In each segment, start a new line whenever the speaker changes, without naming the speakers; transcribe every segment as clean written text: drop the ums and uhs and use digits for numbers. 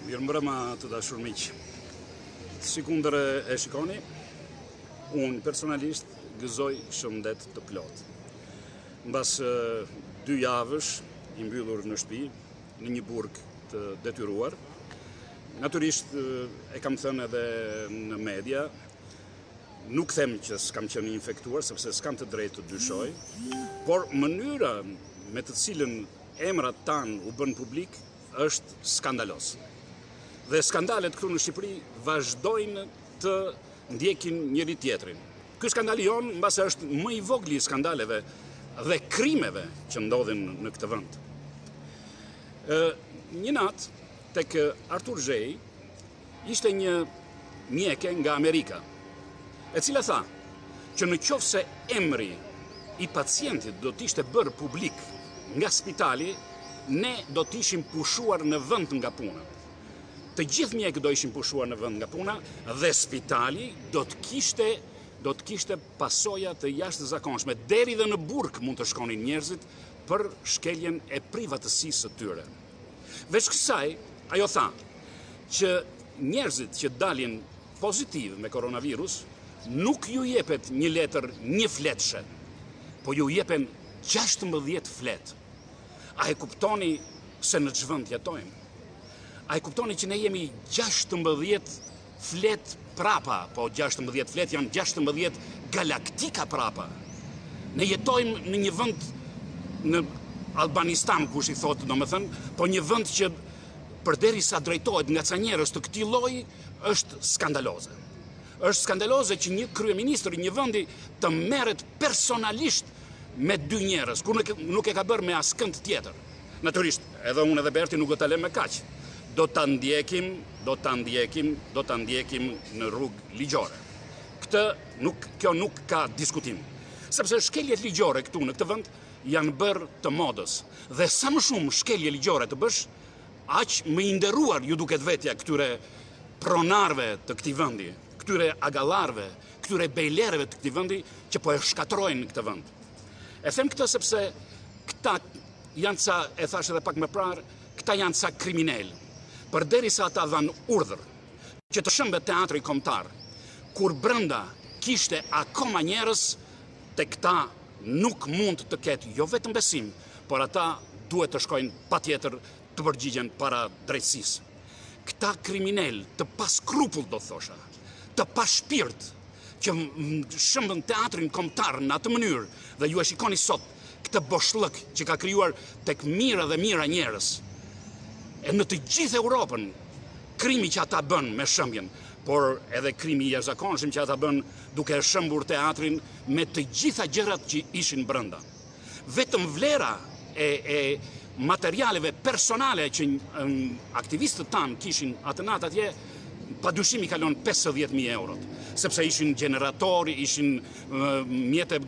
Mirëmbrëma të dashur miq. Sikundër e shikoni, unë personalisht gëzoj shëndet të plot. Mbas 2 javësh i mbyllur në shtëpi, në një burg të detyruar, natyrisht e kam thënë edhe në media, nuk them që s'kam qenë infektuar, sepse s'kam të drejtë të dyshoj, por mënyra me të cilën emrat tanë u bën publik është skandalos. Dhe skandalet këtu në Shqipëri vazhdojnë të ndjekin njëri tjetrin. Ky skandali jonë mbase është më i vogli i skandaleve dhe krimeve që ndodhin në këtë vend. Një natë tek Artur Zhej ishte një mjeke nga Amerika, e cila tha që në qoftë se emri i pacientit do t'ishte bërë publik nga spitali, ne do t'ishim pushuar në vend nga puna. Të gjithë mjekët do ishin pushuar në vend nga puna dhe spitali do të kishte pasoja të jashtëzakonshme. Deri dhe në burg mund të shkonin njerëzit për shkeljen e privatësisë së tyre. Veç kësaj, ajo tha që njerëzit që dalin pozitiv me koronavirus nuk ju jepet një letër një fletëshe, po ju jepen 16 fletë. A e kuptoni se në ç'vend jetojmë? A e kuptoni që ne jemi 16 flet prapa, po 16 flet janë 16 galaktika prapa. Ne jetojmë në një vend në Albanistan, kush i thotë, domethënë, po një vend që përderisa drejtohet nga ca njerëz të këtij lloji është skandaloze. Është skandaloze që një kryeministër i një vendi të merret personalisht me 2 njerëz, kur nuk e ka bërë me askënd tjetër. Natyrisht, edhe unë edhe Berti nuk do ta lëmë me kaq. Do ta ndjekim në rrugë ligjore. Kjo nuk ka diskutim. Sepse shkeljet ligjore këtu në këtë vend janë bërë të modës. Dhe sa më shumë shkelje ligjore të bësh, aq më i nderuar ju duket vetja këtyre pronarve të këtij vendi, këtyre agallarve, këtyre bejlerëve të këtij vendi që po e shkatrojnë këtë vend. E them këtë sepse këta janë ca, e thash edhe pak më parë, këta janë ca kriminalë. Përderisa ata dhanë urdhër që të shëmbet teatri kombëtar, kur brenda kishte akoma njerëz, te këta nuk mund të ketë jo vetëm besim, por ata duhet të shkojnë patjetër të përgjigjen para drejtësisë. Këta kriminal të paskrupull, do thosha, të pashpirt, që shëmbën teatrin kombëtar në atë mënyrë, dhe ju e shikoni sot këtë boshllëk që ka krijuar tek mira dhe mira njerëz. E në të gjithë Europën, krimi që ata bën me shëmbjen, por edhe krimi i jashtëzakonshëm që ata bën duke shëmbur teatrin me të gjitha gjërat që ishin brenda. Vetëm vlera e materialeve personale që aktivistët tanë kishin atë natë atje, padyshim i kalon 50.000 euro, sepse ishin generatori, ishin mjete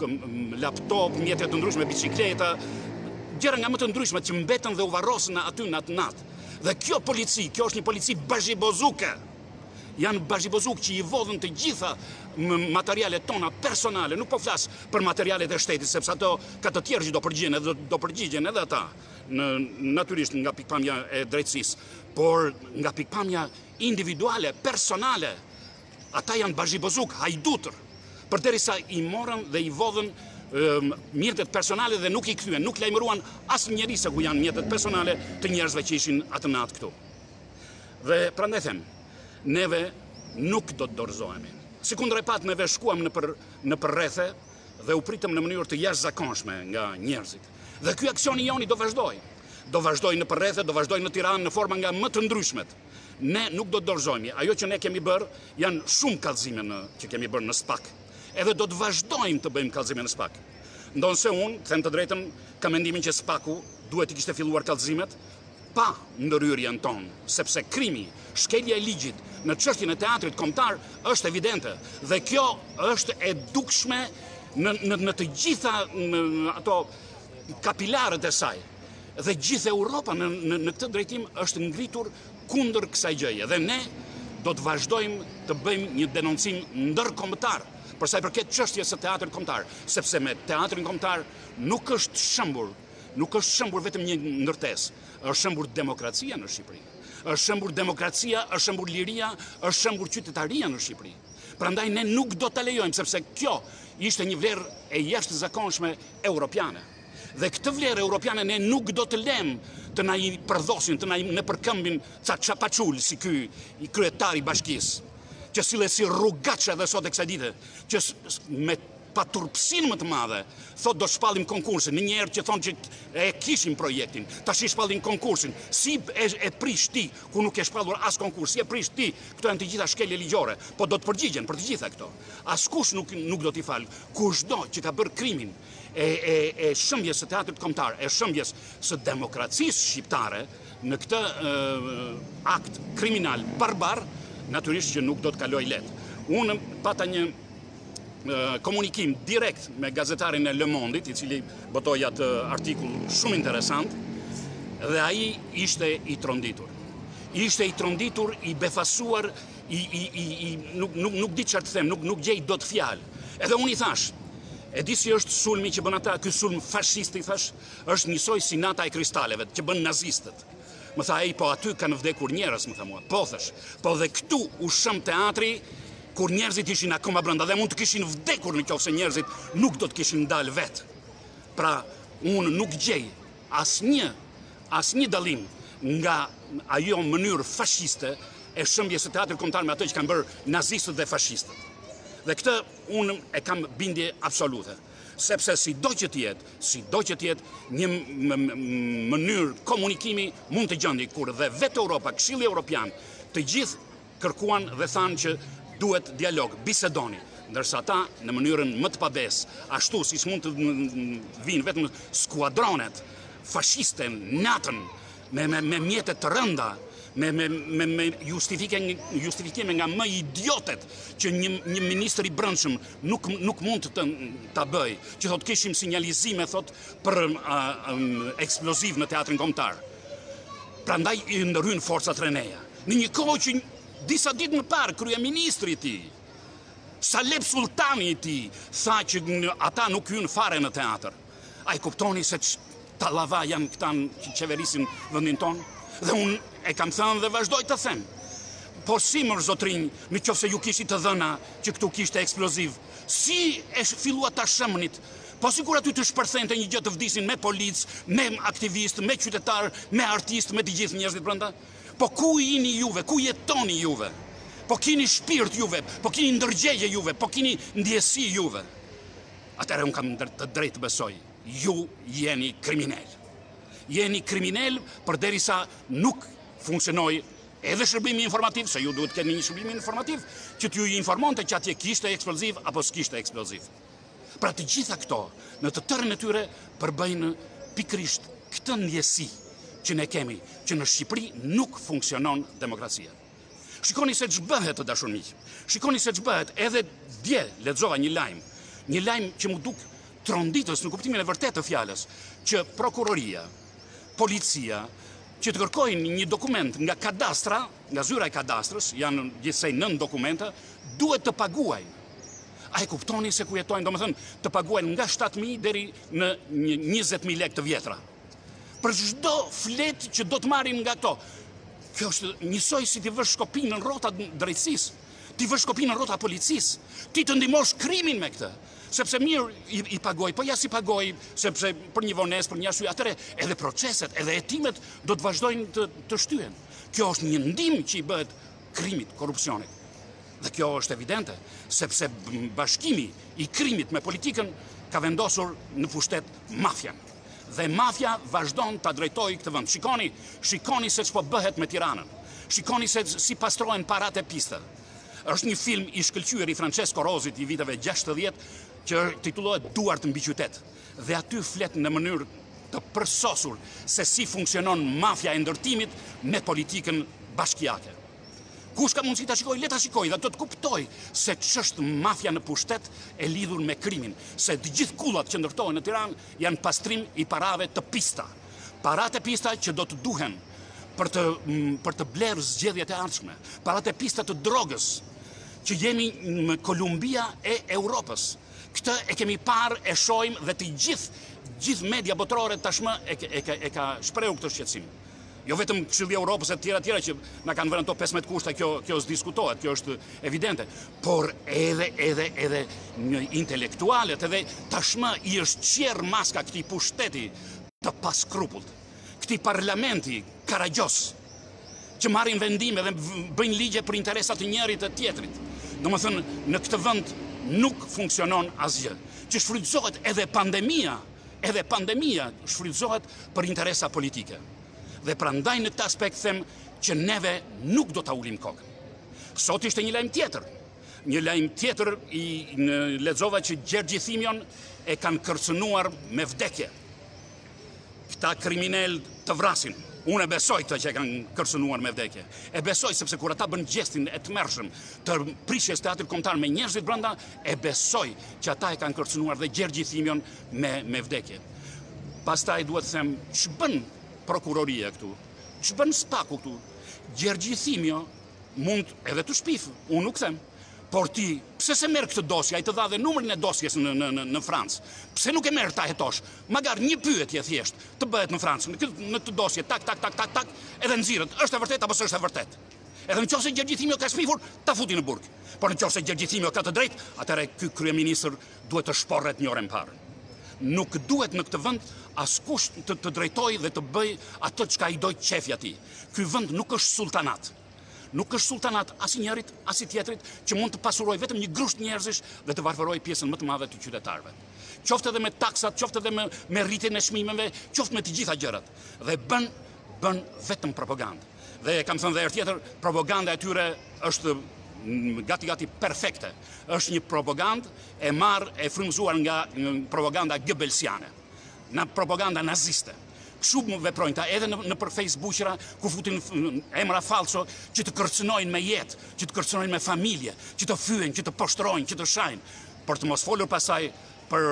laptop, mjete të ndryshme bicikleta, gjëra nga më të ndryshme që mbetën dhe u varrosën aty në atë natë. Dhe kjo polici, kjo është një polici bazhibozuke. Janë bazhibozuk që i vodhën të gjitha materialet tona personale, nuk po flas për materialet e shtetit, sepse ato ka të tjerë që do përgjigjen edhe ata, natyrisht nga pikpamja e drejtësisë, por nga pikpamja individuale, personale, ata janë bazhibozuk, hajdutër, përderisa i morën dhe i vodhën mjetet personale dhe nuk i kthyen, nuk lajmëruan asnjë njeri se ku janë mjetet personale të njerëzve që ishin atë natë këtu. Dhe prandaj them, neve nuk do të dorëzohemi. Sikundër e pat neve shkuam në përrethe dhe u pritëm në mënyrë të jashtëzakonshme nga njerëzit. Dhe ky aksioni joni do vazhdoj. Do vazhdoj në përrethe, do vazhdoj në Tiranë në forma nga më të ndryshmet. Ne nuk do të dorëzohemi. Ajo që ne kemi bërë janë shumë kallëzime që kemi bërë në SPAK. Edhe do të vazhdojmë të bëjmë kallëzime në SPAK. Ndonse unë, them të drejtën, kam mendimin që SPAK-u duhet i kishte filluar kallëzimet pa ndërhyrjen tonë, sepse krimi, shkelja e ligjit në çështjen e teatrit kombëtar është evidente dhe kjo është e dukshme në të gjitha ato kapilarët e saj. Dhe gjithë Europa në këtë drejtim është ngritur kundër kësaj gjëje dhe ne do të vazhdojmë të bëjmë një denoncim ndërkombëtar për sa i përket çështjes së teatrit kombëtar, sepse me teatrin kombëtar nuk është shëmbur vetëm një ndërtesë, është shembur demokracia në Shqipëri. Është shembur demokracia, është shembur liria, është shembur qytetaria në Shqipëri. Prandaj ne nuk do ta lejojmë, sepse kjo ishte një vlerë e jashtëzakonshme europiane. Dhe këtë vlerë europiane ne nuk do të lëm të na i përdhosin, të na i në përkëmbin ca çapaçul si ky i kryetari i bashkisë, që sillet si rrugaç edhe sot e kësaj dite, që me paturpsinë më të madhe thot do shpallim konkursin, në një herë që thonë që e kishim projektin, tash i shpallim konkursin. Si e prish ti ku nuk e shpallur as konkurs, si e prish ti? Këto janë të gjitha shkelje ligjore, po do të përgjigjen për të gjitha këto. Askush nuk do t'i fal. Kushdo që ka bërë krimin e shëmbjes së teatrit kombëtar, e shëmbjes së demokracisë shqiptare në këtë akt kriminal barbar, natyrisht që nuk do të kaloj lehtë. Unë pata një komunikim direkt me gazetarin e Le Monde-it, i cili botoi atë artikull shumë interesant, dhe ai ishte i tronditur. Ishte i tronditur, i befasuar, nuk di çfarë të them, nuk gjej dot fjalë. Edhe unë i thash, e di si është sulmi që bën ata, ky sulm fashist, i thash, është njësoj si nata e kristaleve që bën nazistët. Më tha ai, po aty kanë vdekur njerëz, më tha mua. Po thash, po dhe këtu u shëm teatri kur njerëzit ishin akoma brenda dhe mund të kishin vdekur nëse njerëzit nuk do të kishin dalë vetë. Pra, unë nuk gjej asnjë dallim nga ajo mënyrë fashiste e shëmbjes së teatrit kombëtar me ato që kanë bërë nazistët dhe fashistët. Dhe këtë unë e kam bindje absolute. Sepse sido që të jetë një mënyrë komunikimi mund të gjandi kur dhe vetë Europa, Këshilli Evropian, të gjithë kërkuan dhe thanë që duhet dialog, bisedoni, ndërsa ata në mënyrën më të pabes, ashtu si mund të vinë vetëm skuadronet fashiste natën me mjetet të rënda, me justifikime nga më idiotet që një ministër i brendshëm nuk mund të ta bëj, që thot kishim sinjalizime thot për eksploziv në teatrin kombëtar. Prandaj i ndërhyn forcat Reneja. Në një kohë që disa ditë më parë kryeministri i tij, Salep Sultani i tij, tha që ata nuk hyn fare në teatr. Ai kuptoni se tallava janë këta që qeverisin vendin tonë? Dhe unë e kam thënë dhe vazhdoj të them. Po si mër zotrinj, nëse ju kishit të dhëna që këtu kishte eksploziv, si e fillua ta shëmnit? Po sikur aty të shpërthente një gjë të vdisin me polic, me aktivist, me qytetar, me artist, me të gjithë njerëzit brenda? Po ku jini juve, ku jetoni juve? Po kini shpirt juve, po kini ndërgjegje juve, po kini ndjesi juve? Atëherë unë kam të drejtë besoj, ju jeni kriminal. Jeni kriminal përderisa nuk funksionoj edhe shërbimi informativ, se ju duhet keni një shërbim informativ, që t'ju informonte që atje kishte eksploziv apo s'kishte eksploziv. Pra të gjitha këto, në të tërën e tyre, përbëjnë pikrisht këtë ndjesi që ne kemi, që në Shqipëri nuk funksionon demokracia. Shikoni se ç'bëhet të dashur miq. Shikoni se ç'bëhet, edhe dje lexova një lajm që mu duk tronditës në kuptimin e vërtetë të fjalës, që prokuroria, policia, që të kërkojnë një dokument nga kadastra, nga zyra e kadastrës, janë gjithsej 9 dokumenta, duhet të paguajnë. A e kuptoni se ku jetojnë, domethënë të paguajnë nga 7.000 deri në 20.000 lekë të vjetra. Për çdo flet që do të marrin nga to. Kjo është njësoj si ti vësh shkopin në rrota drejtësisë, ti vësh shkopin në rrota policisë, ti të ndihmosh krimin me këtë. Sepse mirë i pagoj, po ja si pagoj, sepse për një vonesë, për një arsye, atëre edhe proceset, edhe hetimet do të vazhdojnë të shtyhen. Kjo është një ndihmë që i bëhet krimit, korrupsionit. Dhe kjo është evidente, sepse bashkimi i krimit me politikën ka vendosur në pushtet mafian. Dhe mafia vazhdon ta drejtojë këtë vend. Shikoni se ç'po bëhet me Tiranën. Shikoni se si pastrohen parat e piste. Është një film i shkëlqyer i Francesco Rosit i viteve 60 që titullohet Duart mbi qytet. Dhe aty flet në mënyrë të përsosur se si funksionon mafia e ndërtimit me politikën bashkiake. Kush ka mundësi ta shikoj, le ta shikoj dhe do të kuptoj se ç'është mafia në pushtet e lidhur me krimin, se të gjithë kullat që ndërtohen në Tiranë janë pastrim i parave të pista. Paratë e pista që do të duhen për të blerë zgjedhjet e ardhshme, paratë e pista të drogës, që jemi në Kolumbia e Europës. Këtë e kemi parë, e shohim dhe të gjithë media botërore tashmë e ka shprehur këtë shqetësim. Jo vetëm Këshilli i Europës e tjera që na kanë vënë ato 15 kushte, kjo s'diskutohet, kjo është evidente, por edhe një intelektualet, edhe tashmë i është qerr maska këtij pushteti të paskrupullt, këtij parlamenti karagjos, që marrin vendime dhe bëjnë ligje për interesat të njërit të tjetrit. Domethënë, në këtë vend nuk funksionon asgjë, që shfrytëzohet edhe pandemia shfrytëzohet për interesa politike. Dhe prandaj në këtë aspekt them që neve nuk do ta ulim kokën. Sot ishte një lajm tjetër lexova që Gjergji Thimion e kanë kërcënuar me vdekje. Këta kriminal të vrasin. Unë e besoj këtë që e kanë kërcënuar me vdekje. E besoj sepse kur ata bën gjestin e tmerrshëm të prishjes teatrit kombëtar me njerëzit brenda, e besoj që ata e kanë kërcënuar dhe Gjergji Thimion me vdekje. Pastaj duhet të them ç'bën prokuroria këtu, ç'bën spaku këtu. Gjergji Thimio mund edhe të shpif, unë nuk them, por ti, pse se merr këtë dosje, ai të dha dhe numrin e dosjes në Francë. Pse nuk e merr ta hetosh? Magar një pyetje thjesht të bëhet në Francë, në këtë dosje, tak, edhe nxirret, është e vërtetë apo s'është e vërtetë? Edhe nëse Gjergji Thimio ka shpifur, ta futi në burg. Por nëse Gjergji Thimio ka të drejtë, atëherë ky kryeministër duhet të shporret një orë më parë. Nuk duhet në këtë vend askush të drejtoj dhe të bëj atë çka i doj qefi atij. Ky vend nuk është sultanat. Nuk është sultanat as i njërit, as i tjetrit, që mund të pasuroj vetëm një grusht njerëzish dhe të varfëroj pjesën më të madhe të qytetarëve. Qoftë edhe me taksat, qoftë edhe me rritjen e çmimeve, qoftë me të gjitha gjërat. Dhe bën vetëm propagandë. Dhe kam thënë dhe herë tjetër, propaganda e tyre është gati perfekte. Është një propagandë e frymëzuar nga propaganda Goebbelsiane, nga propaganda naziste. Kështu veprojnë ta edhe në për Facebook-ra, ku futin emra falso që të kërcënojnë me jetë, që të kërcënojnë me familje, që të fyejnë, që të poshtrojnë, që të shajnë, për të mos folur pasaj për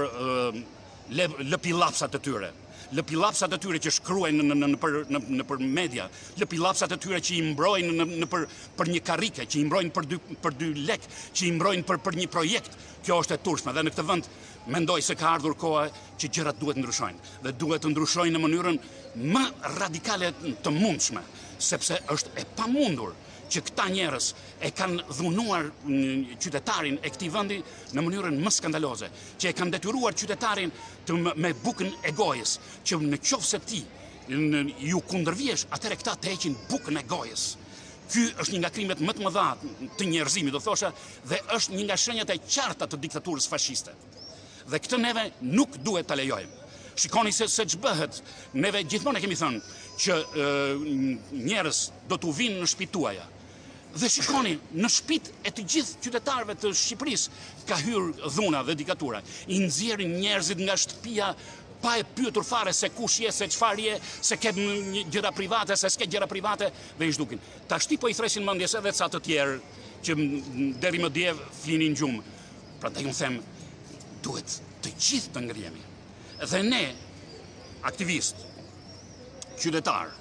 lëpillapsat e tyre. Lëpillapsat e tyre që shkruajnë në për media, lëpillapsat e tyre që i mbrojnë për një karrike, që i mbrojnë për 2 lek, që i mbrojnë për një projekt. Kjo është e turpshme dhe në këtë vend mendoj se ka ardhur koha që gjërat duhet ndryshojnë dhe duhet të ndryshojnë në mënyrën më radikale të mundshme, sepse është e pamundur që këta njerëz e kanë dhunuar qytetarin e këtij vendi në mënyrën më skandaloze, që e kanë detyruar qytetarin me bukën e gojës, që në qoftë se ti ju kundërvjesh, atëherë këta të heqin bukën e gojës. Ky është një nga krimet më të mëdha të njerëzimit, do thosha, dhe është një nga shenjat e qarta të diktaturës fashiste. Dhe këtë neve nuk duhet ta lejojmë. Shikoni se ç'bëhet. Neve gjithmonë e kemi thënë që njerëz do t'u vinë në shtëpitë tuaja. Dhe shikoni, në shtëpitë e të gjithë qytetarëve të Shqipërisë ka hyrë dhuna dhe diktatura. I nxjerrin njerëzit nga shtëpia pa e pyetur fare se kush je, se çfarë je, se ke gjëra private, se s'ke gjëra private, dhe i zhdukin. Tashti po i thresin mendjes edhe ca të tjerë që deri më dje flinin gjumë. Prandaj unë them, duhet të gjithë të ngrihemi. Dhe ne, aktivist, qytetar,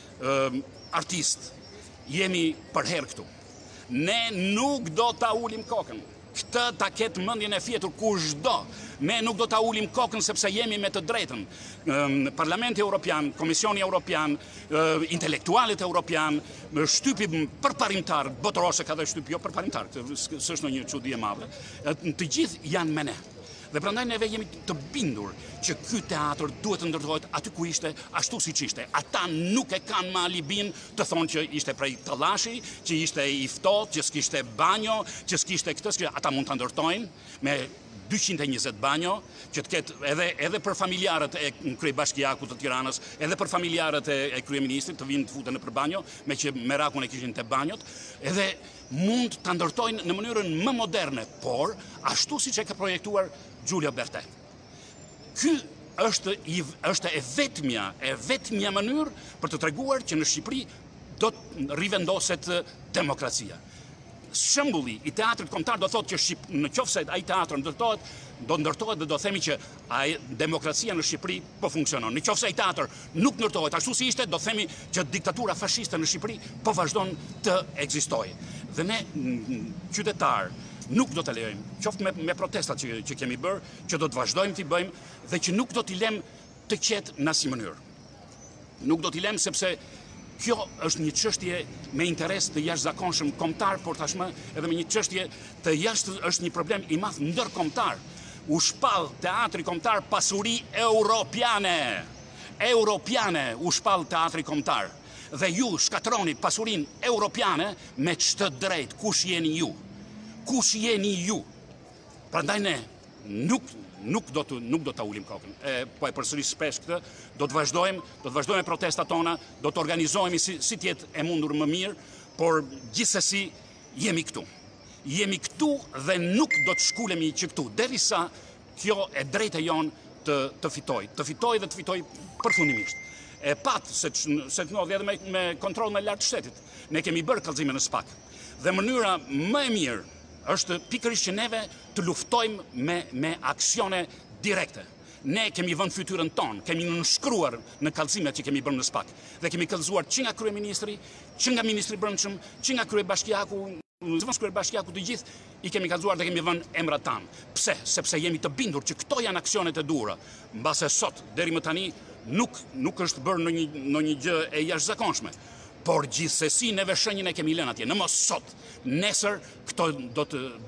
artist, jemi për herë këtu. Ne nuk do ta ulim kokën. Këtë ta ketë mendjen e fjetur kushdo. Ne nuk do ta ulim kokën sepse jemi me të drejtën. Parlamenti Evropian, Komisioni Evropian, intelektualit Evropian, shtypi përparimtar, botëror se ka dhe shtypi jo përparimtar, s'është një çudi e madhe. Të gjithë janë me ne. Dhe prandaj neve jemi të bindur që ky teatr duhet të ndërtohet aty ku ishte, ashtu siç ishte. Ata nuk e kanë më alibin të thonë që ishte prej tallashi, që ishte i ftohtë, që s'kishte banjo, që s'kishte këtë, ata mund ta ndërtojnë me 220 banjo, që të ketë edhe për familjarët e kryebashkiakut të Tiranës, edhe për familjarët e kryeministrit të vinë të futen nëpër banjo, me që merakun e kishin te banjot, edhe mund ta ndërtojnë në mënyrën më moderne, por ashtu siç e ka projektuar Giulio Bertè. Ky është e vetmja mënyrë për të treguar që në Shqipëri do të rivendoset demokracia. Shembulli i teatrit kombëtar do thotë që në qoftë se ai teatr ndërtohet dhe do themi që demokracia në Shqipëri po funksionon. Në qoftë se ai teatr nuk ndërtohet ashtu si ishte, do themi që diktatura fashiste në Shqipëri po vazhdon të ekzistojë. Dhe ne qytetar nuk do të lejojmë, qoftë me protestat që kemi bërë, që do të vazhdojmë t'i bëjmë dhe që nuk do t'i lëm të qetë në asnjë mënyrë. Nuk do t'i lëm sepse Kjo është një çështje me interes të jashtëzakonshëm kombëtar, por tashmë edhe me një çështje të jashtë është një problem i madh ndërkombëtar. U shpall teatri kombëtar pasuri europiane. Europiane u shpall teatri kombëtar. Dhe ju shkatroni pasurinë europiane me ç'të drejt? Kush jeni ju? Kush jeni ju? Prandaj ne nuk do ta ulim kokën. Po e përsëris shpesh këtë, do të vazhdojmë protestat tona, do të organizohemi si tjetë e mundur më mirë, por gjithsesi jemi këtu. Jemi këtu dhe nuk do të shkulemi që këtu, derisa kjo e drejta jonë të fitoj dhe të fitoj përfundimisht. E pat se të ndodhi edhe me kontroll me lartë shtetit. Ne kemi bërë kallëzime në SPAK. Dhe mënyra më e mirë është pikërisht që neve të luftojmë me aksione direkte. Ne kemi vënë fytyrën tonë, kemi nënshkruar në kallëzimet që kemi bërë në SPAK. Dhe kemi kallëzuar që nga kryeministri, që nga ministri brendshëm, që nga kryebashkiaku të gjithë, i kemi kallëzuar dhe kemi vënë emrat tanë. Pse? Sepse jemi të bindur që këto janë aksionet e duhura. Mbase sot, deri më tani, nuk është bërë në një gjë e jashtëzakonshme. Por gjithsesi neve shenjën e kemi lënë atje. Në mos sot, nesër këto do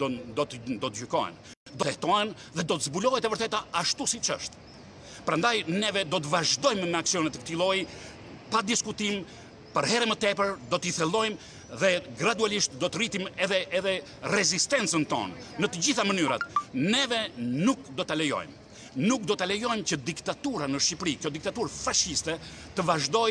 të gjykohen. Do të hetohen dhe do të zbulohet e vërteta ashtu siç është. Prandaj neve do të vazhdojmë me aksionet të këtij lloji pa diskutim, për herë më tepër do t'i thellojmë dhe gradualisht do të rritim edhe rezistencën tonë në të gjitha mënyrat. Neve nuk do ta lejojmë. Nuk do të lejojmë që diktatura në Shqipëri, kjo diktaturë fashiste, të vazhdoj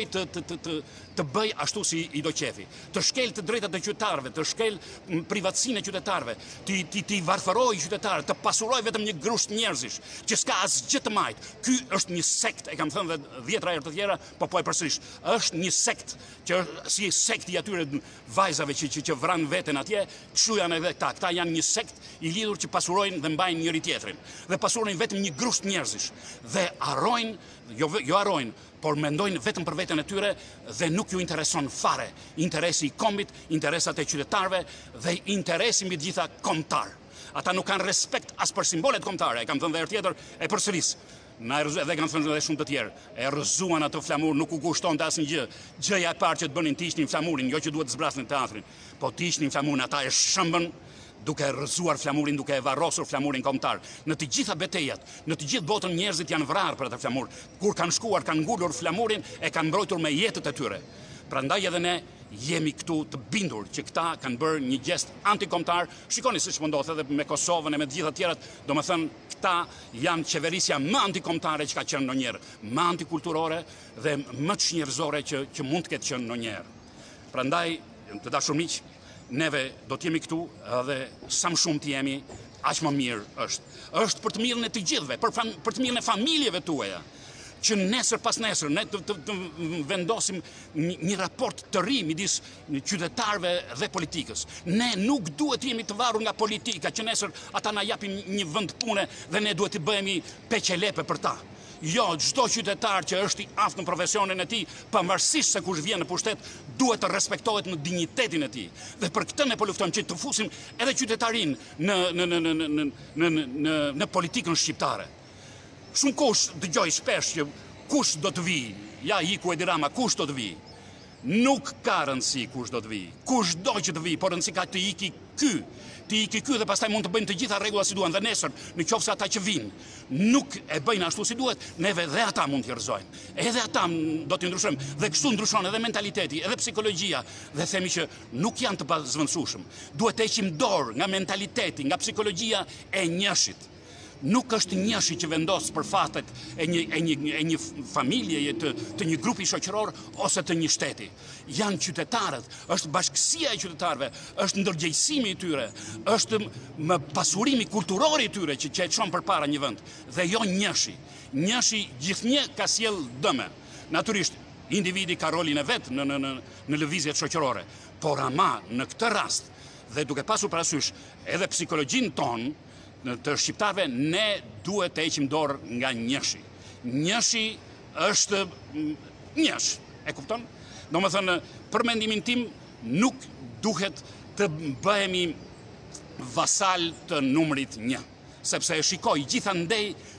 të bëj ashtu si i do qefi. Të shkel të drejtat e qytetarëve, të shkel privatësinë e qytetarëve, të varfëroj qytetarët, të pasuroj vetëm një grusht njerëzish, që s'ka asgjë të majtë. Ky është një sekt, e kam thënë dhe 10 herë të tjera, po e përsërish. Është një sekt që si sekti atyre vajzave që vranë veten atje, kështu janë edhe këta. Këta janë një sekt i lidhur që pasurojnë dhe mbajnë njëri tjetrin. Dhe pasurojnë vetëm një grusht njerëzish dhe arrojnë, jo arrojnë, por mendojnë vetëm për veten e tyre dhe nuk ju intereson fare interesi i kombit, interesat e qytetarëve dhe interesi mbi të gjitha kombëtar. Ata nuk kanë respekt as për simbolet kombëtare, e kam thënë dhe herë tjetër, e përsëris. Edhe kanë thënë edhe shumë të tjerë, e rrëzuan atë flamur, nuk u kushtonte asnjë. Gjëja e parë që të bënin të ishnin flamurin, jo që duhet të zbrasnin teatrin, po të ishnin flamurin, ata e shëmbën duke rrëzuar flamurin, duke e varrosur flamurin kombëtar. Në të gjitha betejat, në të gjithë botën njerëzit janë vrarë për atë flamur. Kur kanë shkuar, kanë ngulur flamurin e kanë mbrojtur me jetët e tyre. Prandaj edhe ne jemi këtu të bindur që këta kanë bërë një gjest antikombëtar. Shikoni siç po ndodh edhe me Kosovën e me të gjitha tjerat, domethënë këta janë qeverisja më antikombëtare që ka qenë ndonjëherë, më antikulturore dhe më çnjerëzore që mund të ketë qenë ndonjëherë. Prandaj, të dashur miq, neve do t'jemi këtu edhe sa më shumë t'jemi, aq më mirë është. Është për të mirën e të gjithëve, për të mirën e familjeve tuaja, që nesër pas nesër ne të vendosim një raport të ri midis qytetarëve dhe politikës. Ne nuk duhet të jemi të varur nga politika, që nesër ata na japin një vend pune dhe ne duhet të bëhemi peqelepe për ta. Jo, çdo qytetar që është i aftë në profesionin e tij, pavarësisht se kush vjen në pushtet, duhet të respektohet në dinjitetin e tij. Dhe për këtë ne po luftojmë që të fusim edhe qytetarin në politikën shqiptare. Shumë kush dëgjoj shpesh që kush do të vi, ja iku Edi Rama, kush do të vi. Nuk ka rëndësi kush do të vi. Kush do që të vi, por rëndësi ka të iki ky. Të iki ky dhe pastaj mund të bëjnë të gjitha rregullat si duan dhe nesër, në qoftë se ata që vinë nuk e bëjnë ashtu si duhet, neve dhe ata mund t'i rrëzojmë. Edhe ata do t'i ndryshojmë dhe kështu ndryshon edhe mentaliteti, edhe psikologjia dhe themi që nuk janë të pazvendësueshëm. Duhet të heqim dorë nga mentaliteti, nga psikologjia e njëshit. Nuk është njëshi që vendos për fatet e një familje, të një grupi shoqëror ose të një shteti. Janë qytetarët, është bashkësia e qytetarëve, është ndërgjegjësimi i tyre, është pasurimi kulturor i tyre që e çon përpara një vend dhe jo njëshi. Njëshi gjithnjë ka sjell dëme. Natyrisht, individi ka rolin e vet në lëvizjet shoqërore, por ama në këtë rast dhe duke pasur parasysh edhe psikologjinë tonë të shqiptarëve, ne duhet të heqim dorë nga njëshi. Njëshi është njësh, e kupton? Domethënë, për mendimin tim, nuk duhet të bëhemi vasal të numrit 1, sepse e shikoj gjithandej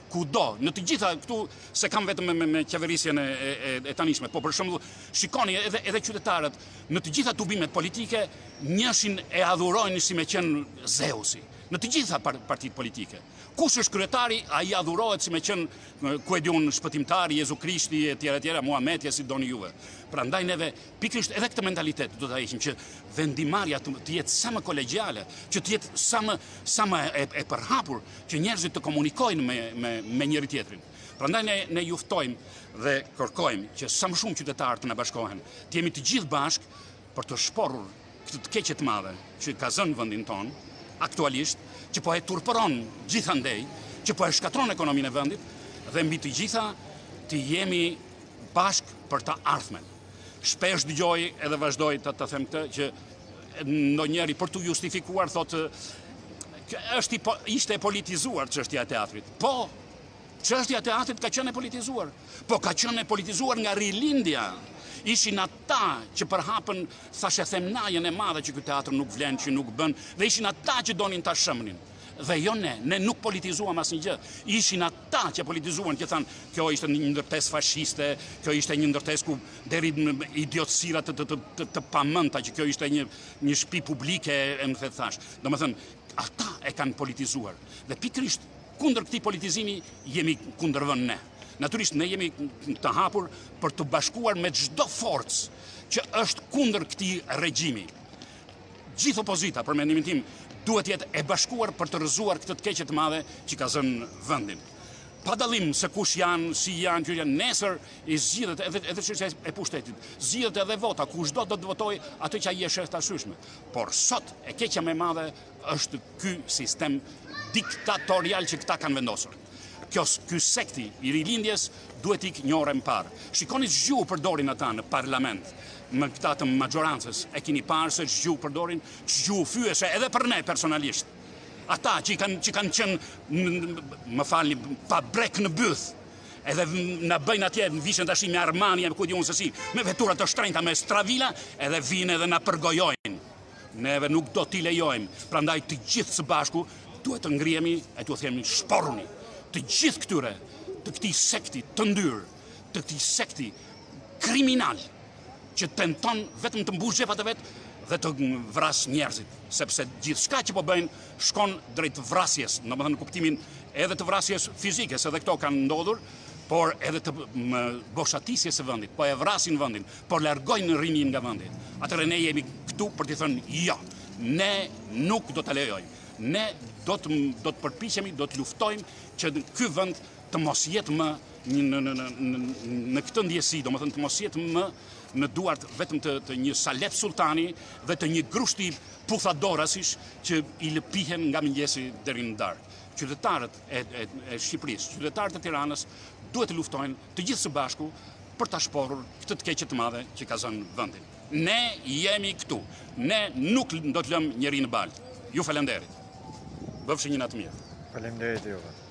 kudo, në të gjitha këtu se kam vetëm me qeverisjen e tanishme, po për shembull shikoni edhe qytetarët në të gjitha tubimet politike njëshin e adhurojnë si me qenë Zeusi. Në të gjitha partitë politike. Kush është kryetari, ai adhurohet si me qenë ku e diun shpëtimtari, Jezu Krishti e tjera, Muhameti si doni juve. Prandaj neve pikërisht edhe këtë mentalitet do ta heqim që vendimarrja të jetë sa më kolegjiale, që të jetë sa më e përhapur, që njerëzit të komunikojnë me njëri tjetrin. Prandaj ne ju ftojmë dhe kërkojmë që sa më shumë qytetarë të na bashkohen, të jemi të gjithë bashkë për të shporur këtë të keqe të madhe që ka zënë vendin tonë aktualisht, që po e turpëron gjithandej, që po e shkatron ekonominë e vendit dhe mbi të gjitha të jemi bashkë për të ardhmen. Shpesh dëgjoj edhe vazhdoj të them këtë që ndonjëri për të justifikuar thotë ishte e politizuar çështja e teatrit. Po, çështja e teatrit ka qenë e politizuar, po ka qenë e politizuar nga rilindja. Ishin ata që përhapën, thashe themnajën e madhe që ky teatr nuk vlen, që nuk bën, dhe ishin ata që donin ta shëmnin. Dhe jo ne nuk politizuam asnjë gjë. Ishin ata që politizuan, që thanë, kjo ishte një ndërtesë fashiste, kjo ishte një ndërtesë ku deri në idiotësira të pamënta, që kjo ishte një shtëpi publike, më thash. Domethënë, ata e kanë politizuar. Dhe pikërisht kundër këtij politizimi jemi kundërvën ne. Natyrisht ne jemi të hapur për të bashkuar me çdo forcë që është kundër këtij regjimi. Gjithë opozita, për mendimin tim, duhet jetë e bashkuar për të rrëzuar këtë të keqe të madhe që ka zënë vendin. Pa dallim se kush janë, si janë, që janë nesër i zgjidhet edhe çështja e pushtetit. Zgjidhet edhe vota, kushdo do të votojë atë që ai e sheh të arsyeshme. Por sot e keqja më e madhe është ky sistem diktatorial që këta kanë vendosur. Ky sekti i rilindjes duhet ikë një orë më parë. Shikoni ç'gjuhë përdorin ata në parlament, me këta të maggjorancës. E keni parë se ç'gjuhë përdorin, ç'gjuhë fyese edhe për ne personalisht. Ata që kanë qenë, më falni, pa brek në byth, edhe na bëjnë atje, në vishën tash me Armani, ku diun se si, me vetura të shtrenjta, me stravila, edhe vinë edhe na përgojojnë. Neve nuk do t'i lejojmë. Prandaj të gjithë së bashku duhet të ngrihemi e t'u themi shporruni. Të gjithë këtyre, të këtij sekti të ndyrë, të këtij sekti kriminal, që tenton vetëm të mbush xhepat e vet dhe të vras njerëzit, sepse gjithçka që po bëjnë shkon drejt vrasjes, domethënë në kuptimin edhe të vrasjes fizike, se edhe këto kanë ndodhur, por edhe të boshatisjes së vendit, po e vrasin vendin, por largojnë rinin nga vendi. Atëherë ne jemi këtu për t'i thënë jo, ne nuk do ta lejojmë. Ne do të përpiqemi, do të luftojmë që ky vend të mos jetë më në këtë ndjesi, domethënë të mos jetë më në duart vetëm të një Salep Sultani dhe të një grushti puthadorasish që i lëpihen nga mëngjesi deri në darkë. Qytetarët e Shqipërisë, qytetarët e Tiranës duhet të luftojnë të gjithë së bashku për ta shporur këtë të keqe të madhe që ka zënë vendin. Ne jemi këtu. Ne nuk do të lëmë njeri në balë. Ju falenderit. Bëfshi një natë mirë.
Faleminderit juve.